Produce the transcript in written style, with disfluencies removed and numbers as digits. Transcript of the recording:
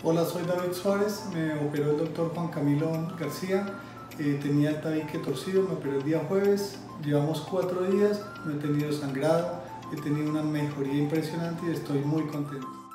Hola, soy David Suárez, me operó el doctor Juan Camilo García, tenía el tabique torcido, me operó el día jueves, llevamos 4 días, no he tenido sangrado, he tenido una mejoría impresionante y estoy muy contento.